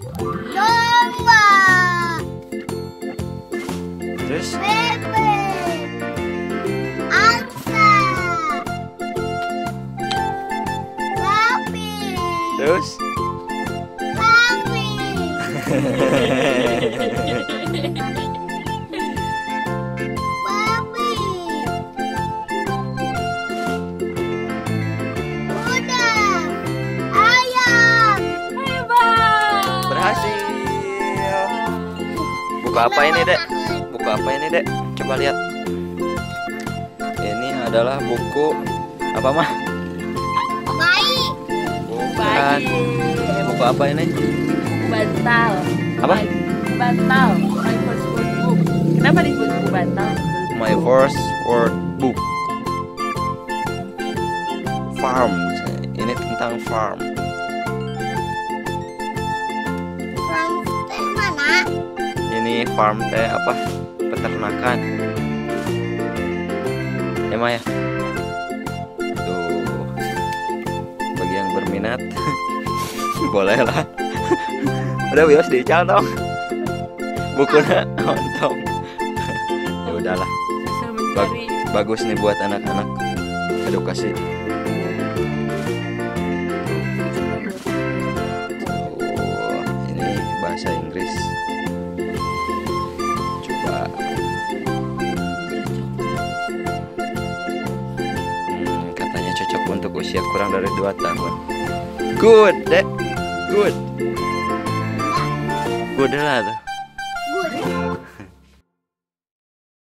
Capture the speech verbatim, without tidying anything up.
Domba. Terus? Bebek. Angsa. Sapi. Terus? Kambing. Babi. Kuda. Ayam. Hebat. Berhasil. Buku apa ini, Dek? Buku apa ini, Dek? Coba lihat. Ini adalah buku apa, Mah? Bayi. Bukan. Bayi. Buku apa ini? Bantal. Apa? Bantal. My first word book. Kenapa disebut buku bantal? My first word book. Farm. Ini tentang farm. From mana? Ini farm teh apa? Peternakan. Ya, Maya. Tuh. Bagi yang berminat boleh lah. Udah bios diical dong. Bukunya ontong. Ya udahlah. Bisa Bag- mencari. bagus nih buat anak-anak. Edukasi. Tuh, ini bahasa Inggris. Coba. Hmm, katanya cocok untuk usia kurang dari dua tahun. Good, Dek. Good. Good lah tuh.